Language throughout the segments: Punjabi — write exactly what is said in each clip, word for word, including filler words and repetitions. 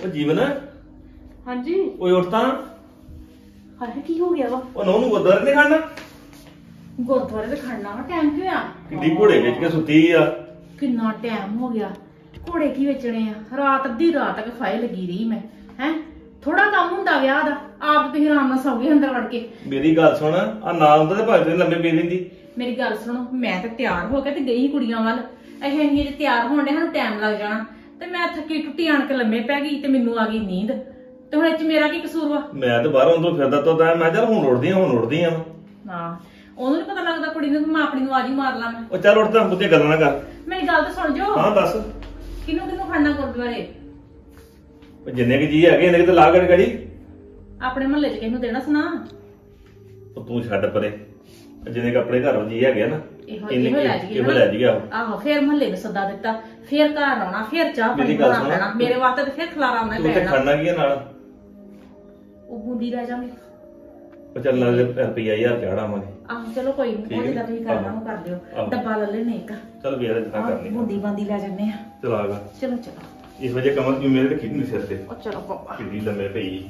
ਜੀਵਨ ਹਾਂਜੀ ਓਏ ਉੱਠ ਤਾਂ। ਹਾਏ ਕੀ ਹੋ ਗਿਆ ਵਾ? ਉਹ ਨੌ ਨੂੰ ਗੁਰਦੁਆਰੇ ਨਹੀਂ ਖੜਨਾ? ਗੁਰਦੁਆਰੇ ਤੇ ਖੜਨਾ ਵਾ, ਟਾਈਮ ਕੀ ਹੋਇਆ? ਕਿੱਡੀ ਘੋੜੇ ਵਿੱਚ ਕੇ ਸੁੱਤੀ ਆ। ਕਿੰਨਾ ਟਾਈਮ ਹੋ ਗਿਆ। ਘੋੜੇ ਕੀ ਵੇਚਣੇ ਆ? ਰਾਤ ਅੱਧੀ ਰਾਤ ਤੱਕ ਫਾਇ ਲੱਗੀ ਰਹੀ ਮੈਂ। ਹੈ ਥੋੜਾ ਕੰਮ ਹੁੰਦਾ ਵਿਆਹ ਦਾ, ਆਪ ਤੁਸੀਂ ਆਰਾਮ ਨਾਲ ਸੌਗੇ ਅੰਦਰ ਵੜ ਕੇ। ਮੇਰੀ ਗੱਲ ਸੁਣ, ਆ ਨਾ ਹੁੰਦਾ ਤੇ ਭਾਵੇਂ ਤੈਨੂੰ ਲੰਮੇ ਪੀ ਲੈਂਦੀ। ਮੇਰੀ ਗੱਲ ਸੁਣੋ, ਮੈਂ ਤਾਂ ਤਿਆਰ ਹੋ ਕੇ ਤੇ ਗਈ ਕੁੜੀਆਂ ਵੱਲ। ਅਸੀਂ ਇੰਨੀ ਜੇ ਤਿਆਰ ਹੋਣ ਦੇ ਸਾਨੂੰ ਟਾਈਮ ਲੱਗ ਜਾਣਾ, ਤੇ ਮੈਂ ਥੱਕੀ ਟੁੱਟੀ ਆਣ ਕੇ ਲੰਮੇ ਪੈ ਗਈ ਤੇ ਮੈਨੂੰ ਆ ਗਈ ਨੀਂਦ। ਤੇ ਹੁਣ ਇਹ ਚ ਮੇਰਾ ਕੀ ਕਸੂਰ ਵਾ? ਮੈਂ ਤੇ ਬਾਹਰੋਂ ਅੰਦਰੋਂ ਫਿਰਦਾ ਤੋਂ ਤਾਂ ਮੈਂ ਚੱਲ ਹੁਣ ਉੱਠਦੀ ਆ ਹੁਣ ਉੱਠਦੀ ਆ। ਹਾਂ ਉਹਨੂੰ ਨੀ ਪਤਾ ਲੱਗਦਾ ਕੁੜੀ ਨੂੰ, ਮੈਂ ਆਪਣੀ ਨੂੰ ਆਵਾਜ਼ ਹੀ ਮਾਰ ਲਾਂ। ਮੈਂ ਉਹ ਚੱਲ ਉੱਠ ਤਾਂ ਬੁੱਧੀਆਂ ਗੱਲਾਂ ਨਾ ਕਰ। ਮੇਰੀ ਗੱਲ ਤਾਂ ਸੁਣ ਜੋ। ਹਾਂ ਦੱਸ। ਕਿਹਨੂੰ ਕਿਹਨੂੰ ਖੜਨਾ ਗੁਰਦੁਆਰੇ? ਜਿੰਨੇ ਕਿ ਜੀ ਹੈਗੇ ਇਹਨੇ ਕਿਤੇ ਲਾ ਗੜ ਗੜੀ। ਆਪਣੇ ਮਹੱਲੇ ਚ ਕਿਸੇ ਨੂੰ ਦੇਣਾ ਸੁਣਾ। ਉਹ ਤੂੰ ਛੱਡ ਪਰੇ, ਜਿੰਨੇ ਕਿ ਆਪਣੇ ਘਰੋਂ ਜੀ ਹੈਗੇ ਨਾ ਇਹੋ ਇਹਨੇ ਇਹੋ ਲੈ ਜਾਈਏ ਇਹੋ ਲੈ ਜਾਈਏ। ਆਹੋ ਆਹੋ ਫੇਰ ਮਹੱਲੇ ਨੂੰ ਸੱਦਾ ਦਿੱਤਾ, ਫੇਰ ਘਰ ਆਉਣਾ, ਫੇਰ ਚਾਹ ਪਾਣੀ ਮੇਰੀ ਗੱਲ ਬਣਾਉਣਾ ਸੁਣ। ਪੈਣਾ ਮੇਰੇ ਵਾਸਤੇ, ਤੇ ਫੇਰ ਖਲਾਰਾ ਆਉਣਾ ਤੂੰ ਤੇ ਪੈਣਾ। ਖੜਨਾ ਕੀ ਆ ਨਾਲ? ਉਹ ਬੂੰਦੀ ਰਹਿ ਜਾਵੇ। ਉਹ ਚੱਲ ਨਾਲ ਰੁਪਈਆ ਹਜ਼ਾਰ ਚਾੜਾਵਾਂਗੇ। ਆਹੋ ਚਲੋ ਕੋਈ ਨਹੀਂ, ਉਹ ਜਿੱਦਾਂ ਤੁਸੀਂ ਕਰਨਾ ਉਹ ਕਰ ਦਿਓ। ਡੱਬਾ ਲੈ ਲੈਣੇ ਇੱਕ। ਚੱਲ ਵੀਰ ਜਿੱਦਾਂ ਕਰਨੀ ਬੂੰਦੀ ਬਾਂਦੀ ਲੈ ਜਾਂਦੇ ਆ। ਚਲਾਗਾ। ਚਲੋ ਚਲੋ ਇਹੋ ਜਿਹੇ ਕੰਮਾਂ ਕਿਉਂ ਮੇਰੇ ਤੇ ਖਿੱਚ ਨਹੀਂ ਸਿਰ ਤੇ। ਉਹ ਚਲੋ ਪਾਪਾ। ਕਿੱਡੀ ਲੰਮੇ ਪਈ।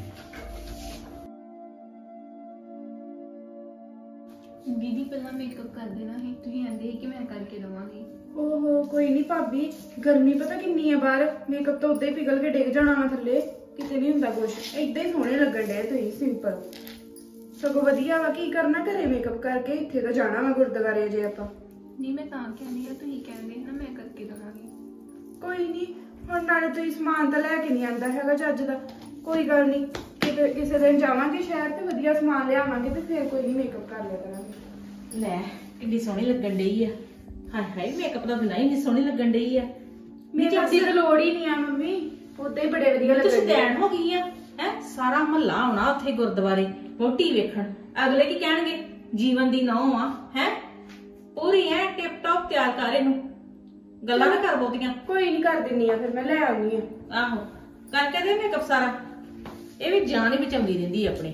ਦੀਦੀ ਪਹਿਲਾਂ ਮੇਕਅਪ ਕਰ ਦੇਣਾ ਸੀ, ਤੁਸੀਂ ਕਹਿੰਦੇ ਸੀ ਕਿ ਮੈਂ ਕਰਕੇ ਦਵਾਂਗੀ। ਓਹੋ ਕੋਈ ਨਹੀਂ ਭਾਬੀ, ਗਰਮੀ ਪਤਾ ਕਿੰਨੀ ਆ ਬਾਹਰ। ਮੇਕਅਪ ਤਾਂ ਉਦਾਂ ਹੀ ਪਿਘਲ ਕੇ ਡਿੱਗ ਜਾਣਾ ਵਾ ਥੱਲੇ, ਕਿਤੇ ਨਹੀਂ ਹੁੰਦਾ ਕੁਝ। ਏਦਾਂ ਹੀ ਸੋਹਣੇ ਲੱਗਣ ਡਏ ਤੁਸੀਂ, ਸਿੰਪਲ। ਸਗੋਂ ਵਧੀਆ ਵਾ, ਕੀ ਕਰਨਾ ਘਰੇ ਮੇਕਅਪ ਕਰਕੇ, ਇੱਥੇ ਤਾਂ ਜਾਣਾ ਵਾ ਗੁਰਦੁਆਰੇ ਜੇ ਆਪਾਂ। ਨਹੀਂ ਮੈਂ ਤਾਂ ਕਹਿੰਦੀ ਆ, ਤੁਸੀਂ ਕਹਿੰਦੇ ਨਾ ਮੈਂ ਕਰਕੇ ਦਵਾਂਗੀ। ਕੋਈ ਨਹੀਂ, ਹੁਣ ਨਾਲੇ ਤੁਸੀਂ ਸਮਾਨ ਤਾਂ ਲੈ ਕੇ ਨਹੀਂ ਆਂਦਾ ਹੈਗਾ ਚੱਜ ਦਾ। ਕੋਈ ਗੱਲ ਨਹੀਂ, ਕਿਤੇ ਕਿਸੇ ਦਿਨ ਜਾਵਾਂਗੇ ਸ਼ਹਿਰ ਤੇ ਵਧੀਆ ਸਮਾਨ ਲਿਆਵਾਂਗੇ ਤੇ ਫਿਰ ਕੋਈ ਨਹੀਂ ਮੇਕਅਪ ਕਰ ਲਿਆ ਕਰਾਂਗੇ। ਲੈ ਕਿੰਨੀ ਸੋਹਣੀ ਲੱਗਣ ਡਈ ਆ। ਹਾਏ ਹਾਏ ਮੇਕਅਪ ਦਾ ਬਿਨਾਂ ਹੀ ਇੰਨੀ ਸੋਹਣੀ ਲੱਗਣ ਡਈ ਆ। ਮੇਕਅਪ ਦੀ ਤਾਂ ਲੋੜ ਹੀ ਨਹੀਂ ਆ ਮੰਮੀ, ਉਦਾਂ ਹੀ ਬੜੇ ਵਧੀਆ ਤੁਸੀਂ ਲੱਗਦੇ। ਸਟੈਂਡ ਹੋ ਗਈ ਆ ਹੈ, ਸਾਰਾ ਮਹੱਲਾ ਆਉਣਾ ਉੱਥੇ ਗੁਰਦੁਆਰੇ ਵੋਟੀ ਵੇਖਣ। ਅਗਲੇ ਕੀ ਕਹਿਣਗੇ? ਜੀਵਨ ਦੀ ਨੌਂ ਆ ਹੈ, ਪੂਰੀ ਐ ਟਿਪ ਟੌਪ ਤਿਆਰ ਕਰ ਇਹਨੂੰ, ਗੱਲਾਂ ਨਾ ਕਰ ਬਹੁਤੀਆਂ। ਕੋਈ ਨਹੀਂ ਕਰ ਦਿੰਨੀ ਆ, ਫਿਰ ਮੈਂ ਲੈ ਆਉਣੀ ਆ। ਆਹੋ ਕਰਕੇ ਦੇ ਮੇਕਅਪ ਸਾਰਾ। ਇਹ ਵੀ ਜਾਨ ਹੀ ਬਚਾਉਂਦੀ ਰਹਿੰਦੀ ਆਪਣੀ।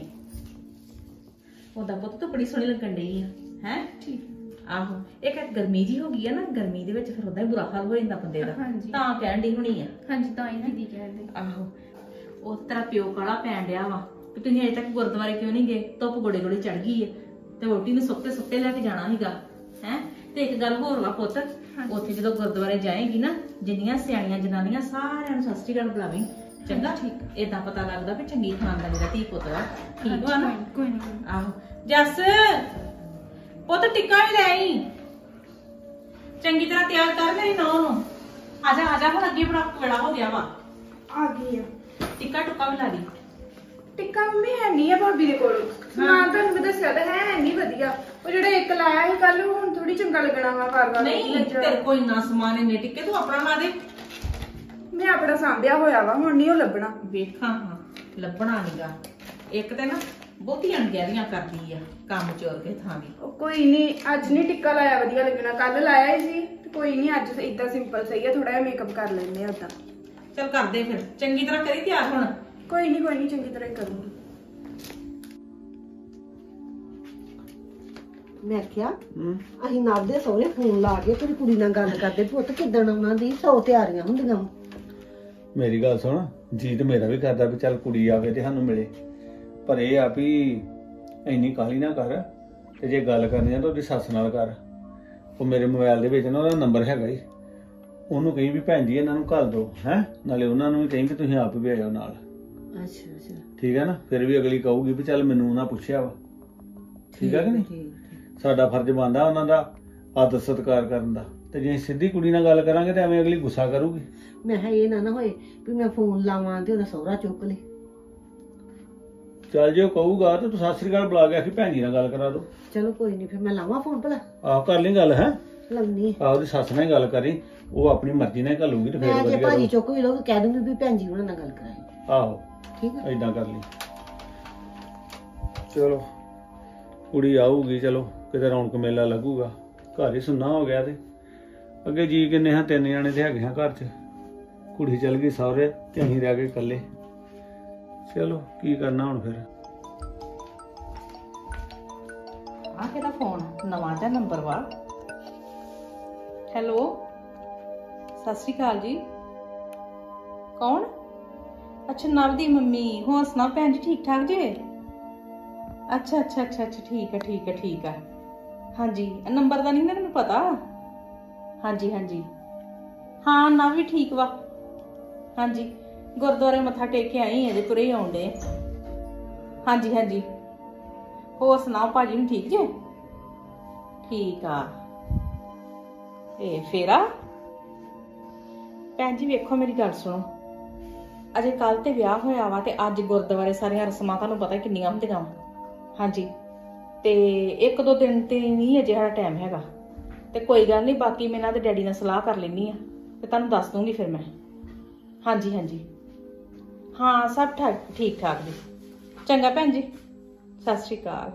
ਉਹਦਾ ਪੁੱਤ ਤਾਂ ਬੜੀ ਸੋਹਣੀ ਲੱਗਣ ਡਈ ਆ ਹੈ। ਠੀਕ। ਆਹੋ ਇੱਕ ਗਰਮੀ ਜੀ ਹੋ ਗਈ ਆ ਨਾ, ਗਰਮੀ ਦੇ ਵਿੱਚ ਫਿਰ ਉਹਦਾ ਹੀ ਬੁਰਾ ਹਾਲ ਹੋ ਜਾਂਦਾ ਬੰਦੇ ਦਾ। ਹਾਂਜੀ। ਤਾਂ ਕਹਿਣ ਡਈ ਹੋਣੀ ਆ। ਹਾਂਜੀ ਤਾਂ ਹੀ ਦੀਦੀ ਕਹਿੰਦੇ। ਆਹੋ ਉਹ ਤੇਰਾ ਪਿਓ ਕਾਲਾ ਪੈਣ ਡਿਆ ਵਾ ਕਿ ਤੁਸੀਂ ਅਜੇ ਤੱਕ ਗੁਰਦੁਆਰੇ ਕਿਉਂ ਨਹੀਂ ਗਏ? ਧੁੱਪ ਗੋੜੇ ਗੋੜੇ ਚੜ ਗਈ ਹੈ ਤੇ ਵੋਟੀ ਨੂੰ ਸੁੱਤੇ ਸੁੱਤੇ ਲੈ ਕੇ ਜਾਣਾ ਸੀਗਾ ਹੈ। ਤੇ ਇੱਕ ਗੱਲ ਹੋਰ ਵਾ ਪੁੱਤ, ਉੱਥੇ ਜਦੋਂ ਗੁਰਦੁਆਰੇ ਜਾਏਗੀ ਨਾ, ਜਿੰਨੀਆਂ ਸਿਆਣੀਆਂ ਜਨਾਨੀਆਂ ਸਾਰਿਆਂ ਨੂੰ ਸਤਿ ਸ਼੍ਰੀ ਅਕਾਲ ਬੁਲਾਵੀਂ, ਚੰਗਾ? ਠੀਕ। ਏਦਾਂ ਪਤਾ ਲੱਗਦਾ ਵੀ ਚੰਗੀ ਖਾਨਦਾਨੀ ਦਾ ਧੀ ਪੁੱਤ ਵਾ। ਠੀਕ ਵਾ ਨਾ? ਕੋਈ ਨਹੀਂ। ਆਹੋ ਜੱਸ ਪੁੱਤ ਟਿੱਕਾ ਵੀ ਲੈ ਆਈ, ਚੰਗੀ ਤਰ੍ਹਾਂ ਤਿਆਰ ਕਰ ਮੇਰੀ ਨੌਂ ਨੂੰ। ਆ ਜਾ ਆ ਜਾ, ਹੁਣ ਅੱਗੇ ਬੜਾ ਵੇਲਾ ਹੋ ਗਿਆ ਵਾ। ਆ ਗਈ ਆ। ਟਿੱਕਾ ਟੁੱਕਾ ਵੀ ਲਾ ਦੀ। ਟਿੱਕਾ ਮੰਮੀ ਹੈ ਨਹੀਂ ਆ ਭਾਬੀ ਦੇ ਕੋਲ। ਸਮਾਨ ਤੁਹਾਨੂੰ ਮੈਂ ਦੱਸਿਆ ਤਾਂ ਹੈ ਨਹੀਂ ਵਧੀਆ। ਉਹ ਜਿਹੜਾ ਇੱਕ ਲਾਇਆ ਸੀ ਕੱਲ, ਹੁਣ ਥੋੜੀ ਚੰਗਾ ਲੱਗਣਾ ਵਾ ਵਾਰ ਵਾਰ। ਨਹੀਂ ਤੇਰੇ ਕੋਈ ਨਾ ਸਮਾਨ ਇੰਨੇ ਟਿੱਕੇ, ਤੂੰ ਆਪਣਾ ਲਾ ਦੇ। ਮੈਂ ਆਪਣਾ ਸਾਂਭਿਆ ਹੋਇਆ ਵਾ, ਹੁਣ ਨਹੀਂ ਉਹ ਲੱਭਣਾ। ਵੇਖਾਂ ਹਾਂ ਲੱਭਣਾ ਨੀਗਾ। ਇੱਕ ਤੇ ਨਾ ਬਹੁਤੀਆਂ ਅਣਗਹਿਲੀਆਂ ਕਰਦੀ ਆ, ਕੰਮ ਚੋਰ ਕੇ ਥਾਂ ਦੀ। ਉਹ ਕੋਈ ਨਹੀਂ, ਅੱਜ ਨਹੀਂ ਟਿੱਕਾ ਲਾਇਆ ਵਧੀਆ ਲੱਗਣਾ, ਕੱਲ ਲਾਇਆ ਹੀ ਸੀ ਤੇ ਕੋਈ ਨਹੀਂ, ਅੱਜ ਇਦਾਂ ਸਿੰਪਲ ਸਹੀ ਆ। ਥੋੜਾ ਜਿਹਾ ਮੇਕਅਪ ਕਰ ਲੈਂਦੇ ਆ ਉਦਾਂ। ਚੱਲ ਕਰਦੇ ਫਿਰ, ਚੰਗੀ ਤਰ੍ਹਾਂ ਕਰੀ ਤਿਆਰ ਹੁਣ। ਕੋਈ ਨਹੀਂ ਕੋਈ ਨਹੀਂ, ਚੰਗੀ ਤਰ੍ਹਾਂ ਹੀ ਕਰੂੰਗੀ। ਮੈਂ ਕਿਹਾ ਅਸੀਂ ਨਾਲ ਦੇ ਸਹੁਰੇ ਫੋਨ ਲਾ ਕੇ ਤੇਰੀ ਕੁੜੀ ਨਾਲ ਗੱਲ ਕਰਦੇ, ਪੁੱਤ ਕਿੱਦਣ ਆਉਣਾ ਦੀ, ਸੌ ਤਿਆਰੀਆਂ ਹੁੰਦੀਆਂ। ਮੇਰੀ ਗੱਲ ਸੁਣ, ਜੀ ਤੇ ਮੇਰਾ ਵੀ ਕਰਦਾ ਵੀ ਚੱਲ ਕੁੜੀ ਆਵੇ ਤੇ ਸਾਨੂੰ ਮਿਲੇ, ਪਰ ਇਹ ਆ ਵੀ ਇੰਨੀ ਕਾਹਲੀ ਨਾ ਕਰ, ਤੇ ਜੇ ਗੱਲ ਕਰਨੀ ਆ ਤਾਂ ਉਹਦੀ ਸੱਸ ਨਾਲ ਕਰ। ਉਹ ਮੇਰੇ ਮੋਬਾਈਲ ਦੇ ਵਿੱਚ ਨਾ ਉਹਦਾ ਨੰਬਰ ਹੈਗਾ ਹੀ, ਉਹਨੂੰ ਕਹੀਂ ਵੀ ਭੈਣ ਜੀ ਇਹਨਾਂ ਨੂੰ ਘੱਲ ਦੋ ਹੈ, ਨਾਲੇ ਉਹਨਾਂ ਨੂੰ ਵੀ ਕਹੀਂ ਕਿ ਤੁਸੀਂ ਆਪ ਵੀ ਆ ਜਾਓ ਨਾਲ। ਅੱਛਾ ਅੱਛਾ ਠੀਕ ਹੈ ਨਾ? ਫਿਰ ਵੀ ਅਗਲੀ ਕਹੂਗੀ ਵੀ ਚੱਲ ਮੈਨੂੰ ਉਹਨਾਂ ਪੁੱਛਿਆ ਵਾ। ਠੀਕ ਹੈ ਕਿ ਨਹੀਂ? ਸਾਡਾ ਫਰਜ਼ ਬਣਦਾ ਉਹਨਾਂ ਦਾ ਆਦਰ ਸਤਿਕਾਰ ਕਰਨ ਦਾ, ਤੇ ਜੇ ਸਿੱਧੀ ਕੁੜੀ ਨਾਲ ਗੱਲ ਕਰਾਂਗੇ ਤੇ ਐਵੇਂ ਅਗਲੀ ਗੁੱਸਾ ਕਰੂਗੀ। ਮੈਂ ਕਿਹਾ ਇਹ ਨਾ ਨਾ ਹੋਏ ਵੀ ਮੈਂ ਫੋਨ ਲਾਵਾਂ ਤੇ ਉਹਦਾ ਸਹੁਰਾ ਚੁੱਕ ਲੇ। ਚੱਲ ਜੇ ਉਹ ਕਹੂਗਾ ਤੇ ਤੂੰ ਸਤਿ ਸ੍ਰੀ ਅਕਾਲ ਬੁਲਾ ਕੇ ਆਖੀ ਭੈਣ ਜੀ ਨਾਲ ਗੱਲ ਕਰਾ ਦੋ। ਚਲੋ ਕੋਈ ਨਹੀਂ, ਫਿਰ ਮੈਂ ਲਾਵਾਂ ਫੋਨ ਭਲਾ। ਆਹ ਕਰ ਲਈ ਗੱਲ ਹੈ, ਲਾਉਣੀ ਆਹ ਉਹਦੀ ਸੱਸ ਨਾਲ ਗੱਲ ਕਰੀ, ਉਹ ਆਪਣੀ ਮਰਜ਼ੀ ਨਾਲ ਘੱਲੂਗੀ ਤੇ ਫਿਰ ਮੈਂ ਜੇ ਵਧੀਆ ਭਾਜੀ ਰਹੂ। ਚੁੱਕ ਵੀ ਲਓ ਕਹਿ ਦੂੰਗੀ ਵੀ ਭੈਣ ਜੀ ਉਹਨਾਂ ਨਾਲ ਗੱਲ ਕਰਾਈ। ਆਹੋ ਠੀਕ ਹੈ, ਏਦਾਂ ਕਰ ਲਈ। ਚਲੋ ਕੁੜੀ ਆਊਗੀ, ਚਲੋ ਕਿਤੇ ਰੌਣਕ ਮੇਲਾ ਲੱਗੂਗਾ। ਘਰ ਹੀ ਸੁੰਨਾ ਹੋ ਗਿਆ ਤੇ ਅੱਗੇ ਜੀ ਕਿੰਨੇ ਹਾਂ, ਤਿੰਨ ਜਾਣੇ ਤੇ ਹੈਗੇ ਹਾਂ ਘਰ 'ਚ। ਕੁੜੀ ਚਲ ਗਈ ਸਹੁਰੇ ਤੇ ਅਸੀਂ ਰਹਿ ਗਏ ਇਕੱਲੇ। ਚਲੋ ਕੀ ਕਰਨਾ ਹੁਣ ਫਿਰ। ਆ ਕਿਹਦਾ ਫੋਨ? ਨਵਾਂ ਜਿਹਾ ਨੰਬਰ ਵਾ। ਹੈਲੋ ਸਤਿ ਸ਼੍ਰੀ ਅਕਾਲ ਜੀ। ਕੌਣ? ਅੱਛਾ ਨਵ ਦੀ ਮੰਮੀ ਹੋਰ ਸੁਣਾ ਭੈਣ ਜੀ ਠੀਕ ਠਾਕ ਜੇ ਅੱਛਾ ਅੱਛਾ ਅੱਛਾ ਅੱਛਾ ਠੀਕ ਹੈ ਠੀਕ ਹੈ ਠੀਕ ਹੈ ਹਾਂਜੀ ਨੰਬਰ ਦਾ ਨਹੀਂ ਨਾ ਮੈਨੂੰ ਪਤਾ ਹਾਂਜੀ ਹਾਂਜੀ ਹਾਂ ਨਵ ਵੀ ਠੀਕ ਵਾ ਹਾਂਜੀ ਗੁਰਦੁਆਰੇ ਮੱਥਾ ਟੇਕ ਕੇ ਆਈ ਅਜੇ ਤੁਰੇ ਆਉਂਦੇ ਹਾਂਜੀ ਹਾਂਜੀ ਹੋਰ ਸੁਣਾਓ ਭਾਜੀ ਨੂੰ ਠੀਕ ਜੇ ਠੀਕ ਆ ਇਹ ਫੇਰਾ ਭੈਣ ਜੀ ਵੇਖੋ ਮੇਰੀ ਗੱਲ ਸੁਣੋ ਅਜੇ ਕੱਲ ਤੇ ਵਿਆਹ ਹੋਇਆ ਵਾ ਤੇ ਅੱਜ ਗੁਰਦੁਆਰੇ ਸਾਰੀਆਂ ਰਸਮਾਂ ਤੁਹਾਨੂੰ ਪਤਾ ਕਿੰਨੀਆਂ ਹੁੰਦੀਆਂ ਵਾ ਹਾਂਜੀ ਤੇ ਇੱਕ ਦੋ ਦਿਨ ਤੇ ਨਹੀਂ ਅਜੇ ਸਾਡਾ ਟਾਈਮ ਹੈਗਾ ਤੇ ਕੋਈ ਗੱਲ ਨਹੀਂ ਬਾਕੀ ਮੈਂ ਇਹਨਾਂ ਦੇ ਡੈਡੀ ਨਾਲ ਸਲਾਹ ਕਰ ਲੈਣੀ ਆ ਤੇ ਤੁਹਾਨੂੰ ਦੱਸ ਦੂੰਗੀ ਫਿਰ ਮੈਂ ਹਾਂਜੀ ਹਾਂਜੀ ਹਾਂ ਸਭ ਠਾਕ ਠੀਕ ਠਾਕ ਜੀ ਚੰਗਾ ਭੈਣ ਜੀ ਸਤਿ ਸ਼੍ਰੀ ਅਕਾਲ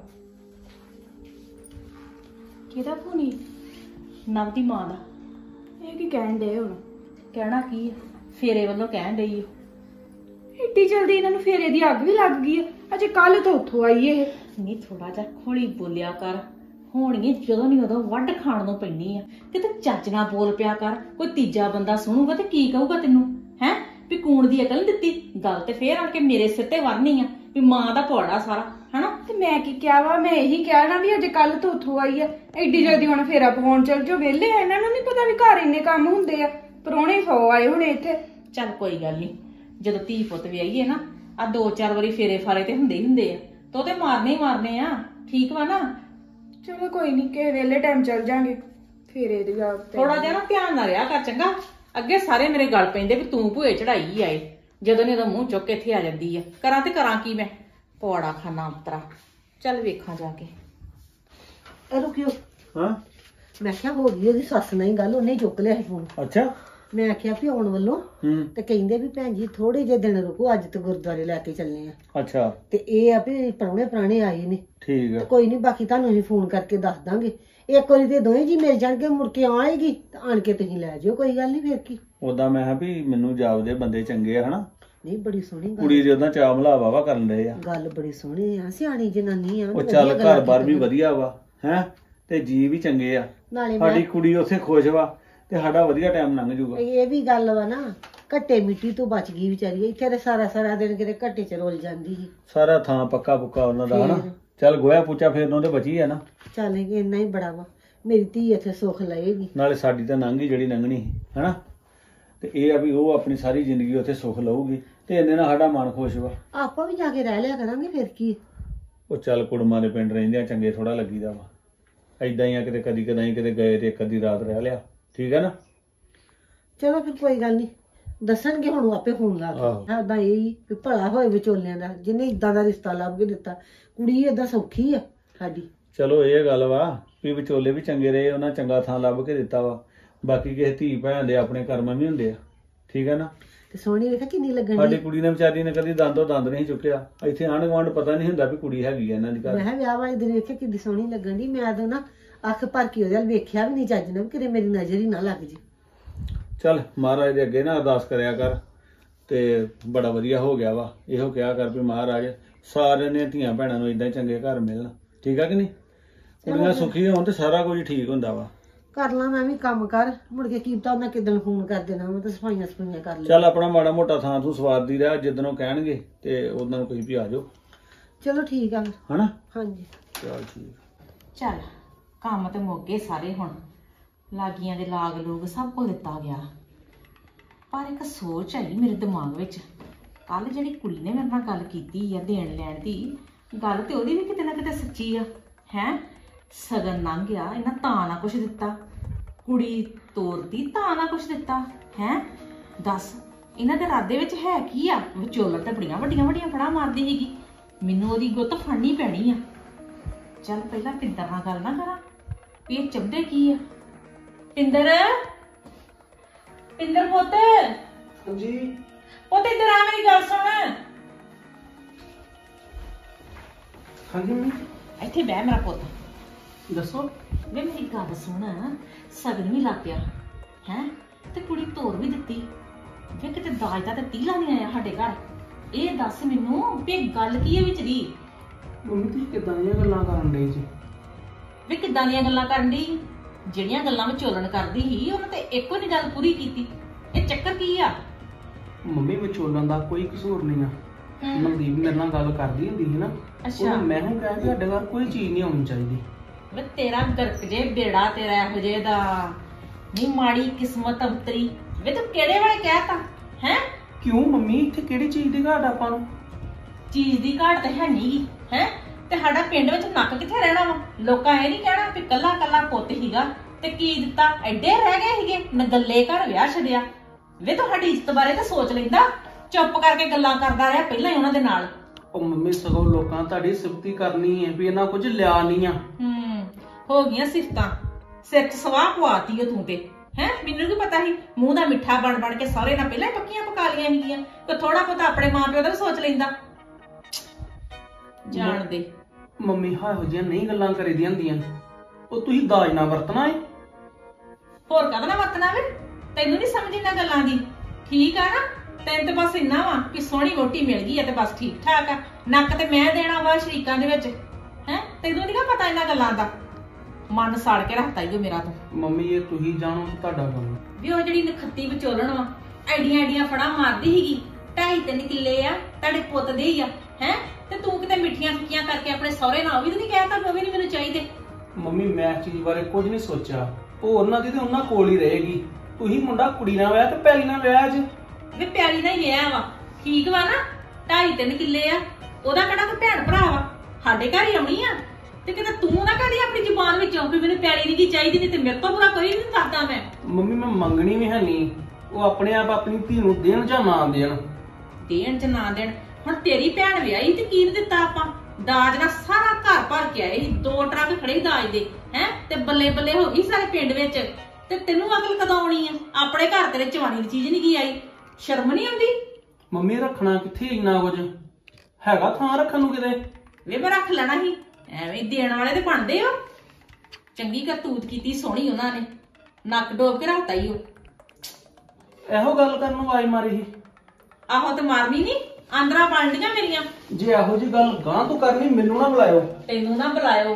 ਕਿਹਦਾ ਫੋਨ ਨਵ ਦੀ ਮਾਂ ਦਾ ਇਹ ਕੀ ਕਹਿਣ ਡੇ ਹੁਣ ਕਹਿਣਾ ਕੀ ਫੇਰੇ ਵੱਲੋਂ ਕਹਿਣ ਡਈ ਏਡੀ ਜਲਦੀ ਇਹਨਾਂ ਨੂੰ ਫੇਰੇ ਦੀ ਅੱਗ ਵੀ ਲੱਗ ਗਈ ਹੈ ਅਜੇ ਕੱਲ ਤੋਂ ਉੱਥੋਂ ਆਈ ਇਹ ਨਹੀਂ ਥੋੜਾ ਜਿਹਾ ਖੋਲੀ ਬੋਲਿਆ ਕਰ ਹੋਣੀ ਜਦੋਂ ਨਹੀਂ ਉਦੋਂ ਵੱਢ ਖਾਣ ਨੂੰ ਪੈਣੀ ਆ ਕਿਤੇ ਚੱਜ ਨਾਲ ਬੋਲ ਪਿਆ ਕਰ ਕੋਈ ਤੀਜਾ ਬੰਦਾ ਸੁਣੂਗਾ ਤੇ ਕੀ ਕਹੂਗਾ ਤੈਨੂੰ ਹੈ ਵੀ ਕੂਣ ਦੀ ਅਕਲ ਨੀ ਦਿੱਤੀ ਗੱਲ ਤੇ ਫੇਰ ਆਣ ਕੇ ਮੇਰੇ ਸਿਰ ਤੇ ਵਰਨੀ ਆ ਵੀ ਮਾਂ ਦਾ ਪੌੜਾ ਸਾਰਾ ਹਨਾ ਤੇ ਮੈਂ ਕੀ ਕਿਹਾ ਵਾ ਮੈਂ ਇਹੀ ਕਿਹਾ ਨਾ ਵੀ ਅਜੇ ਕੱਲ ਤੋਂ ਉੱਥੋਂ ਆਈ ਆ ਏਡੀ ਜਲਦੀ ਹੁਣ ਫੇਰਾ ਪਵਾਉਣ ਚੱਲ ਜੋ ਵਿਹਲੇ ਆ ਇਹਨਾਂ ਨੂੰ ਨਹੀਂ ਪਤਾ ਵੀ ਘਰ ਇੰਨੇ ਕੰਮ ਹੁੰਦੇ ਆ ਪ੍ਰਾਹੁਣੇ ਸੌ ਆਏ ਹੁਣ ਇੱਥੇ ਚੱਲ ਕੋਈ ਗੱਲ ਨਹੀਂ ਜਦੋਂ ਧੀ ਪੁੱਤ ਵਿਆਹੀਏ ਨਾ ਆ ਦੋ ਚਾਰ ਵਾਰੀ ਫੇਰੇ ਫਾਰੇ ਤੇ ਹੁੰਦੇ ਹੀ ਹੁੰਦੇ ਆ ਤੋ ਤੇ ਮਾਰਨੇ ਹੀ ਮਾਰਨੇ ਆ ਠੀਕ ਵਾ ਨਾ ਚਲੋ ਕੋਈ ਨਹੀਂ ਕਿ ਵਿਹਲੇ ਟਾਈਮ ਚੱਲ ਜਾਾਂਗੇ ਫੇਰੇ ਦੀ ਗੱਲ ਥੋੜਾ ਜਿਹਾ ਨਾ ਧਿਆਨ ਨਾਲ ਰਿਹਾ ਕਰ ਚੰਗਾ ਅੱਗੇ ਸਾਰੇ ਮੇਰੇ ਗੱਲ ਪੈਂਦੇ ਵੀ ਤੂੰ ਭੂਏ ਚੜਾਈ ਆਏ ਜਦੋਂ ਨੇ ਉਹਦਾ ਮੂੰਹ ਚੁੱਕ ਕੇ ਇੱਥੇ ਆ ਜਾਂਦੀ ਆ ਕਰਾਂ ਤੇ ਕਰਾਂ ਕੀ ਮੈਂ ਪੌੜਾ ਖਾਨਾ ਉਤਰਾ ਚੱਲ ਵੇਖਾਂ ਜਾ ਕੇ ਇਹ ਰੁਕਿਓ ਹਾਂ ਮੈਂ ਕਿਹਾ ਹੋ ਗਈ ਉਹਦੀ ਸੱਸ ਨਾਲ ਹੀ ਗੱਲ ਉਹਨੇ ਚੁੱਕ ਲਿਆ ਸੀ ਫੋਨ ਅੱਛਾ ਮੈਂ ਆਖਿਆ ਵੀ ਆਉਣ ਵੱਲੋਂ ਹੂੰ ਤੇ ਕਹਿੰਦੇ ਵੀ ਭੈਣ ਜੀ ਥੋੜੇ ਜਿਹੇ ਦਿਨ ਰੁਕੋ ਅੱਜ ਤੇ ਗੁਰਦੁਆਰੇ ਲੈ ਕੇ ਚੱਲਨੇ ਆ ਅੱਛਾ ਤੇ ਇਹ ਆ ਵੀ ਪ੍ਰਾਹੁਣੇ ਪ੍ਰਾਹੁਣੇ ਆਏ ਨੇ ਠੀਕ ਤੇ ਆ ਕੋਈ ਨਹੀਂ ਬਾਕੀ ਤੁਹਾਨੂੰ ਅਸੀਂ ਫੋਨ ਕਰਕੇ ਦੱਸ ਦਾਂਗੇ ਇੱਕ ਵਾਰੀ ਤੇ ਦੋਵੇਂ ਜੀ ਮਿਲ ਜਾਣਗੇ ਮੁੜ ਕੇ ਆਏਗੀ ਤੇ ਆਣ ਕੇ ਤੁਸੀਂ ਲੈ ਜਿਓ ਕੋਈ ਗੱਲ ਨਹੀਂ ਫੇਰ ਕੀ ਉਦਾਂ ਮੈਂ ਕਿਹਾ ਵੀ ਮੈਨੂੰ ਜਾਪਦੇ ਬੰਦੇ ਚੰਗੇ ਆ ਹਨਾ ਨਹੀਂ ਬੜੀ ਸੋਹਣੀ ਗੱਲ ਕੁੜੀ ਦੇ ਉਹਦਾ ਚਾਅ ਮਲਾ ਵਾਵਾ ਕਰਨ ਰਹੇ ਆ ਗੱਲ ਬੜੀ ਸੋਹਣੀ ਆ ਸਿਆਣੀ ਜਨਾਨੀ ਆ ਉਹ ਚੱਲ ਘਰ ਬਾਰ ਵੀ ਵਧੀਆ ਵਾ ਹੈ ਤੇ ਜੀ ਵੀ ਚੰਗੇ ਆ ਨਾਲੇ ਮੈਂ ਸਾਡੀ ਕੁੜੀ ਉੱਥੇ ਖੁਸ਼ ਵਾ ਤੇ ਸਾਡਾ ਵਧੀਆ ਟਾਈਮ ਲੰਘ ਜਾਊਗਾ ਇਹ ਵੀ ਗੱਲ ਵਾ ਨਾ ਘੱਟੇ ਮਿੱਟੀ ਤੋਂ ਬਚ ਗਈ ਵਿਚਾਰੀ ਇੱਥੇ ਤੇ ਸਾਰਾ ਸਾਰਾ ਦਿਨ ਕਿਤੇ ਘੱਟੇ ਚ ਰੋਲ ਜਾਂਦੀ ਸੀ ਸਾਰਾ ਥਾਂ ਪੱਕਾ ਪੁੱਕਾ ਉਹਨਾਂ ਦਾ ਹਨਾ ਫੇਰ। ਚੱਲ ਗੋਇਆ ਪੂਚਾ ਫੇਰਨ ਉਹਦੇ ਬਚੀ ਆ ਨਾ ਚੱਲ ਇੰਨਾ ਹੀ ਬੜਾ ਵਾ ਮੇਰੀ ਧੀ ਇੱਥੇ ਸੁੱਖ ਲਏਗੀ ਨਾਲੇ ਸਾਡੀ ਤਾਂ ਲੰਘ ਹੀ ਜਿਹੜੀ ਲੰਘਣੀ ਸੀ ਹਨਾ ਤੇ ਇਹ ਆ ਵੀ ਉਹ ਆਪਣੀ ਸਾਰੀ ਜ਼ਿੰਦਗੀ ਉੱਥੇ ਸੁੱਖ ਲਊਗੀ ਤੇ ਇੰਨੇ ਨਾਲ ਸਾਡਾ ਮਨ ਖੁਸ਼ ਵਾ ਆਪਾਂ ਵੀ ਜਾ ਕੇ ਰਹਿ ਲਿਆ ਕਰਾਂਗੇ ਫਿਰ ਕੀ ਉਹ ਚੱਲ ਕੁੜਮਾਂ ਦੇ ਪਿੰਡ ਰਹਿੰਦੇ ਆ ਚੰਗੇ ਥੋੜਾ ਲੱਗੀਦਾ ਵਾ ਐਦਾਂ ਹੀ ਆ ਕਿਤੇ ਕਦੀ ਕਦਾਈ ਕਿਤੇ ਗਏ ਤੇ ਇੱਕ ਅੱਧੀ ਰਾਤ ਰਹਿ ਲਿਆ ਠੀਕ ਹੈ ਨਾ ਚਲੋ ਫਿਰ ਕੋਈ ਗੱਲ ਨਹੀਂ ਦੱਸਣਗੇ ਹੁਣ ਉਹ ਆਪੇ ਫੋਨ ਲਾ ਆਹੋ। ਕੇ ਏਦਾਂ ਇਹ ਹੀ ਵੀ ਭਲਾ ਹੋਏ ਵਿਚੋਲਿਆਂ ਦਾ ਜਿਹਨੇ ਇਦਾਂ ਦਾ ਰਿਸ਼ਤਾ ਲੱਭ ਕੇ ਦਿੱਤਾ ਕੁੜੀ ਏਦਾਂ ਸੌਖੀ ਆ ਸਾਡੀ ਚਲੋ ਇਹ ਗੱਲ ਵਾ ਵੀ ਵਿਚੋਲੇ ਵੀ ਚੰਗੇ ਰਹੇ ਉਹਨਾਂ ਚੰਗਾ ਥਾਂ ਲੱਭ ਕੇ ਦਿੱਤਾ ਵਾ ਬਾਕੀ ਕਿਸੇ ਧੀ ਭੈਣ ਦੇ ਆਪਣੇ ਕਰਮ ਵੀ ਹੁੰਦੇ ਆ ਠੀਕ ਹੈ ਨਾ ਤੇ ਸੋਹਣੀ ਵੇਖਾ ਕਿੰਨੀ ਲੱਗਣ ਸਾਡੀ ਦੀ ਕੁੜੀ ਨੇ ਵਿਚਾਰੀ ਨੇ ਕਦੀ ਦੰਦੋਂ ਦੰਦ ਨਹੀਂ ਚੁੱਕਿਆ ਇੱਥੇ ਆਂਢ ਗੁਆਂਢ ਪਤਾ ਨਹੀਂ ਹੁੰਦਾ ਵੀ ਕੁੜੀ ਹੈਗੀ ਆ ਇਹਨਾਂ ਦੀ ਮੈਂ ਘਰ ਕਿਹਾ ਵਿਆਹ ਵਾਲੇ ਦਿਨ ਵੇਖਿਆ ਕਿੰਨੀ ਸੋਹਣੀ ਲੱਗਣ ਦੀ ਮੈਂ ਤਾਂ ਨਾ ਅੱਖ ਭਰ ਕੇ ਉਹਦੇ ਵੱਲ ਵੇਖਿਆ ਵੀ ਨਹੀਂ ਚੱਜ ਨਾਲ ਕਿਤੇ ਮੇਰੀ ਨਜ਼ਰ ਹੀ ਨਾ ਲੱਗ ਜੇ ਚੱਲ ਮਹਾਰਾਜ ਦੇ ਅੱਗੇ ਨਾ ਅਰਦਾਸ ਕਰਿਆ ਕਰ ਤੇ ਬੜਾ ਵਧੀਆ ਹੋ ਗਿਆ ਵਾ ਇਹੋ ਕਿਹਾ ਕਰ ਵੀ ਮਹਾਰਾਜ ਸਾਰਿਆਂ ਨੇ ਧੀਆਂ ਭੈਣਾਂ ਨੂੰ ਇਦਾਂ ਚੰਗੇ ਘਰ ਮਿਲਣ ਠੀਕ ਆ ਕਿ ਨਹੀਂ ਕੁੜੀਆਂ ਸੁਖੀ ਹੋਣ ਤੇ ਸਾਰਾ ਕੁਝ ਠੀਕ ਹੁੰਦਾ ਵਾ ਕਰ ਲਾਂ ਮੈਂ ਵੀ ਕੰਮ ਕਰ ਮੁੜ ਕੇ ਕੀ ਪਤਾ ਉਹਨਾਂ ਕਿਦਣ ਫੋਨ ਕਰ ਦੇਣਾ ਮੈਂ ਤਾਂ ਸਫਾਈਆਂ ਸਫਾਈਆਂ ਕਰ ਲਈ ਚੱਲ ਆਪਣਾ ਮਾੜਾ ਮੋਟਾ ਥਾਂ ਤੂੰ ਸਵਾਰਦੀ ਰਹਿ ਜਿੱਦਣੋਂ ਕਹਿਣਗੇ ਤੇ ਉਹਨਾਂ ਨੂੰ ਕੋਈ ਵੀ ਆ ਜਾਓ ਚਲੋ ਠੀਕ ਆ ਹਨਾ ਹਾਂਜੀ ਚੱਲ ਠੀਕ ਚੱਲ ਕੰਮ ਤੇ ਮੁੱਕ ਗਏ ਸਾਰੇ ਹੁਣ ਲਾਗੀਆਂ ਦੇ ਲਾਗ ਲੋਗ ਸਭ ਕੁਝ ਦਿੱਤਾ ਗਿਆ ਪਰ ਇੱਕ ਸੋਚ ਆਈ ਮੇਰੇ ਦਿਮਾਗ ਵਿੱਚ ਕੱਲ ਜਿਹੜੀ ਕੁੜੀ ਨੇ ਮੇਰੇ ਨਾਲ ਗੱਲ ਕੀਤੀ ਆ ਦੇਣ ਲੈਣ ਦੀ ਗੱਲ ਤੇ ਉਹਦੀ ਵੀ ਕਿਤੇ ਨਾ ਕਿਤੇ ਸੱਚੀ ਆ ਹੈ ਸਗਨ ਲੰਘ ਗਿਆ ਇਹਨਾਂ ਤਾਂ ਨਾ ਕੁਛ ਦਿੱਤਾ ਕੁੜੀ ਤੋਰਦੀ ਤਾਂ ਨਾ ਕੁਛ ਦਿੱਤਾ ਹੈ ਦੱਸ ਇਹਨਾਂ ਦੇ ਇਰਾਦੇ ਵਿੱਚ ਹੈ ਕੀ ਆ ਵਿਚੋਲਣ ਤੇ ਬੜੀਆਂ ਵੱਡੀਆਂ ਵੱਡੀਆਂ ਫੜਾ ਮਾਰਦੀ ਸੀਗੀ ਮੈਨੂੰ ਉਹਦੀ ਗੁੱਤ ਫੜਨੀ ਪੈਣੀ ਆ ਚੱਲ ਪਹਿਲਾਂ ਪਿੰਦਰ ਨਾਲ ਗੱਲ ਨਾ ਕਰਾਂ ਵੀ ਇਹ ਚਾਹੁੰਦੇ ਕੀ ਆ ਪਿੰਦਰ ਪਿੰਦਰ ਪੁੱਤ ਹਾਂਜੀ ਪੁੱਤ ਇੱਧਰ ਆ ਮੇਰੀ ਗੱਲ ਸੁਣ ਹਾਂਜੀ ਮੰਮੀ ਇੱਥੇ ਬਹਿ ਮੇਰਾ ਪੁੱਤ ਦੱਸੋ ਵੇ ਮੇਰੀ ਗੱਲ ਸੁਣ ਸਗਨ ਵੀ ਲੱਗ ਪਿਆ ਹੈ ਤੇ ਕੁੜੀ ਤੋਰ ਵੀ ਦਿੱਤੀ ਵੇ ਕਿਤੇ ਦਾਜ ਦਾ ਤੇ ਤੀਲਾ ਨਹੀਂ ਆਇਆ ਸਾਡੇ ਘਰ ਇਹ ਦੱਸ ਮੈਨੂੰ ਵੀ ਇਹ ਗੱਲ ਕੀ ਹੈ ਵਿੱਚ ਦੀ ਮੰਮੀ ਤੁਸੀਂ ਕਿੱਦਾਂ ਦੀਆਂ ਗੱਲਾਂ ਕਰਨ ਡਏ ਜੀ ਵੇ ਕਿੱਦਾਂ ਦੀਆਂ ਗੱਲਾਂ ਕਰਨ ਦੀ ਜਿਹੜੀਆਂ ਗੱਲਾਂ ਵਿਚੋਲਣ ਕਰਦੀ ਸੀ ਉਹਨੇ ਤੇ ਇੱਕੋ ਨਹੀਂ ਗੱਲ ਪੂਰੀ ਕੀਤੀ ਇਹ ਚੱਕਰ ਕੀ ਆ ਮੰਮੀ ਵਿਚੋਲਣ ਦਾ ਕੋਈ ਕਸੂਰ ਨਹੀਂ ਆ। ਮਨਦੀਪ ਮੇਰੇ ਨਾਲ ਗੱਲ ਕਰਦੀ ਹੁੰਦੀ ਸੀ ਨਾ, ਅੱਛਾ। ਉਹਨੂੰ ਮੈਂ ਹੁਣ ਕਿਹਾ ਕਿ ਸਾਡੇ ਘਰ ਕੋਈ ਚੀਜ਼ ਨਹੀਂ ਆਉਣੀ ਚਾਹੀਦੀ। ਵੇ ਤੇਰਾ ਗਰਕ ਜੇ ਬੇੜਾ ਤੇਰਾ ਇਹੋ ਜੇ ਦਾ ਨੀ ਮਾੜੀ ਕਿਸਮਤ ਅੰਤਰੀ। ਵੇ ਤੂੰ ਕਿਹੜੇ ਵੇਲੇ ਕਹਿਤਾ ਹੈ? ਕਿਉਂ ਮੰਮੀ, ਇੱਥੇ ਕਿਹੜੀ ਚੀਜ਼ ਦੀ ਘਾਟ ਆਪਾਂ ਨੂੰ? ਚੀਜ਼ ਦੀ ਘਾਟ ਤੇ ਹੈ ਨੀ ਹੈ ਤੇ ਸਾਡਾ ਪਿੰਡ ਵਿੱਚ ਨੱਕ ਕਿੱਥੇ ਰਹਿਣਾ ਵਾ? ਲੋਕਾਂ ਇਹ ਨਹੀਂ ਕਹਿਣਾ ਕਿ ਕੱਲਾ ਕੱਲਾ ਪੁੱਤ ਹੀਗਾ ਤੇ ਕੀ ਦਿੱਤਾ, ਐਡੇ ਰਹਿ ਗਏ ਸੀਗੇ ਨਗੱਲੇ ਘਰ ਵਿਆਹ ਛੱਡਿਆ। ਵੇ ਤੁਹਾਡੀ ਇੱਜ਼ਤ ਬਾਰੇ ਤਾਂ ਸੋਚ ਲੈਂਦਾ, ਚੁੱਪ ਕਰਕੇ ਗੱਲਾਂ ਕਰਦਾ ਰਿਹਾ ਪਹਿਲਾਂ ਹੀ ਉਹਨਾਂ ਦੇ ਨਾਲ। ਉਹ ਮੰਮੀ ਸਗੋਂ ਲੋਕਾਂ ਤੁਹਾਡੀ ਸਿਫਤੀ ਕਰਨੀ ਹੈ ਵੀ ਇਹਨਾਂ ਕੁਝ ਲਿਆ ਨਹੀਂ ਆ। ਹੂੰ ਹੋ ਗਈਆਂ ਸਿਫਤਾਂ, ਸਿਰ 'ਚ ਸਵਾਹ ਪਵਾਤੀ ਓ ਤੂੰ ਤੇ ਹੈ। ਮੈਨੂੰ ਕੀ ਪਤਾ ਸੀ ਮੂੰਹ ਦਾ ਮਿੱਠਾ ਬਣ ਬਣ ਕੇ ਸਾਰੇ ਨਾਲ ਪਹਿਲਾਂ ਹੀ ਪੱਕੀਆਂ ਪਕਾ ਲੀਆਂ ਸੀਗੀਆਂ। ਕੋਈ ਥੋੜਾ ਬਹੁਤਾ ਆਪਣੇ ਮਾਂ ਪਿਓ ਦਾ ਵੀ ਸੋਚ ਲੈਂਦਾ। ਜਾਣ ਦੇ ਮੰਮੀ ਹਾਂ ਇਹੋ ਜਿਹੀਆਂ ਨਹੀਂ ਗੱਲਾਂ ਕਰੀਦੀਆਂ ਹੁੰਦੀਆਂ। ਉਹ ਤੁਸੀਂ ਦਾਜ ਨਾ ਵਰਤਣਾ ਏ। ਹੋਰ ਕਹਦਾ ਨਾ ਵਰਤਣਾ ਵੇ? ਤੈਨੂੰ ਨਹੀਂ ਸਮਝ ਇਹਨਾਂ ਗੱਲਾਂ ਦੀ, ਠੀਕ ਆ ਨਾ? ਤੈਨੂੰ ਤੇ ਬਸ ਇੰਨਾ ਵਾ ਕਿ ਸੋਹਣੀ ਵੋਟੀ ਮਿਲ ਗਈ ਆ ਤੇ ਬਸ ਠੀਕ ਠਾਕ ਆ। ਨੱਕ ਤੇ ਮੈਂ ਦੇਣਾ ਵਾ ਸ਼ਰੀਕਾਂ ਦੇ ਵਿੱਚ ਹੈ। ਤੈਨੂੰ ਨੀ ਪਤਾ ਇਹਨਾਂ ਗੱਲਾਂ ਦਾ? ਮਨ ਸਾੜ ਕੇ ਰੱਖਤਾ ਈ ਓ ਮੇਰਾ ਤੂੰ। ਮੰਮੀ ਇਹ ਤੁਸੀਂ ਜਾਣੋ ਤੇ ਤੁਹਾਡਾ ਕੰਮ। ਵੀ ਉਹ ਜਿਹੜੀ ਨਖੱਤੀ ਵਿਚੋਲਣ ਵਾ ਐਡੀਆਂ ਐਡੀਆਂ ਫੜਾ ਮਾਰਦੀ ਸੀਗੀ। ਢਾਈ ਤਿੰਨ ਕਿੱਲੇ ਆ ਤੁਹਾਡੇ ਪੁੱਤ ਦੇ ਹੀ ਆ ਹੈ, ਤੇ ਤੂੰ ਕਿਤੇ ਮਿੱਠੀਆਂ ਫਿੱਕੀਆਂ ਕਰਕੇ ਆਪਣੇ ਸਹੁਰੇ ਨਾਲ ਉਹ ਵੀ ਤਾਂ ਨਹੀਂ ਕਹਿਤਾ ਉਹ ਵੀ ਨਹੀਂ ਮੈਨੂੰ ਚਾਹੀਦੇ। ਮੰਮੀ ਮੈਂ ਇਸ ਚੀਜ਼ ਬਾਰੇ ਕੁਝ ਨਹੀਂ ਸੋਚਿਆ। ਉਹ ਉਹਨਾਂ ਦੀ ਤੇ ਉਹਨਾਂ ਕੋਲ ਹੀ ਰਹੇਗੀ। ਤੁਸੀਂ ਮੁੰਡਾ ਕੁੜੀ ਨਾਲ ਵਿਆਹ ਤੇ ਪੈਲੀ ਨਾਲ ਵਿਆਹ ਅੱਜ। ਵੀ ਪਿਆਲੀ ਦਾ ਹੀ ਵਿਆਹ ਵਾ, ਠੀਕ ਵਾ ਨਾ? ਢਾਈ ਤਿੰਨ ਕਿੱਲੇ ਆ, ਉਹਦਾ ਕਿਹੜਾ ਕੋਈ ਭੈਣ ਭਰਾ ਵਾ? ਸਾਡੇ ਘਰ ਹੀ ਆਉਣੀ ਆ ਤੇ ਕਿਤੇ ਤੂੰ ਨਾ ਕਹਦੀ ਆਪਣੀ ਜ਼ੁਬਾਨ ਵਿੱਚੋਂ ਵੀ ਮੈਨੂੰ ਪਿਆਲੀ ਨਹੀਂ ਕੀ ਚਾਹੀਦੀ, ਨਹੀਂ ਤੇ ਮੇਰੇ ਤੋਂ ਬੁਰਾ ਕੋਈ ਨਹੀਂ ਕਰਦਾ ਮੈਂ। ਮੰਮੀ ਮੈਂ ਮੰਗਣੀ ਵੀ ਹੈ ਨਹੀਂ। ਉਹ ਆਪਣੇ ਆਪ ਆਪਣੀ ਧੀ ਨੂੰ ਦੇਣ ਜਾਂ ਨਾ ਦੇਣ। ਦੇਣ ਚ ਨਾ ਦੇਣ, ਹੁਣ ਤੇਰੀ ਭੈਣ ਵਿਆਹੀ ਤੇ ਕੀ ਦਿੱਤਾ ਆਪਾਂ? ਦਾਜ ਨਾਲ ਸਾਰਾ ਘਰ ਭਰ ਕੇ ਆਏ, ਦੋ ਟਰੱਕ ਖੜੇ ਦਾਜ ਦੇ ਹੈ ਤੇ ਬੱਲੇ ਬੱਲੇ ਹੋ ਗਈ ਸਾਰੇ ਪਿੰਡ ਵਿੱਚ। ਤੇ ਤੈਨੂੰ ਅਕਲ ਕਦੋਂ ਆਉਣੀ ਆ? ਆਪਣੇ ਘਰ ਤੇਰੇ ਜਵਾਨੀ ਦੀ ਚੀਜ਼ ਨਹੀਂ ਕੀ ਆਈ? ਸ਼ਰਮ ਨਹੀਂ ਆਉਂਦੀ? ਮੰਮੀ ਰੱਖਣਾ ਕਿੱਥੇ ਇੰਨਾ ਕੁਝ ਹੈਗਾ ਥਾਂ ਰੱਖਣ ਨੂੰ ਕਿਤੇ? ਵੇ ਮੈਂ ਰੱਖ ਲੈਣਾ ਸੀ, ਐਵੇਂ ਦੇਣ ਵਾਲੇ ਤੇ ਬਣਦੇ ਹੋ। ਚੰਗੀ ਕਰਤੂਤ ਕੀਤੀ ਸੋਹਣੀ ਉਹਨਾਂ ਨੇ, ਨੱਕ ਡੋਬ ਕੇ ਰੱਖਤਾ ਈ ਉਹ। ਇਹੋ ਗੱਲ ਕਰਨ ਨੂੰ ਆਵਾਜ਼ ਮਾਰੀ ਸੀ। ਆਹੋ ਤੇ ਮਾਰਨੀ ਨੀ, ਆਂਦਰਾ ਬਣਦੀਆਂ ਮੇਰੀਆਂ। ਜੇ ਇਹੋ ਜੀ ਗੱਲ ਗਾਂ ਤੋਂ ਕਰਨੀ ਮੈਨੂੰ ਨਾ ਬੁਲਾਇਓ। ਤੈਨੂੰ ਨਾ ਬੁਲਾਇਓ।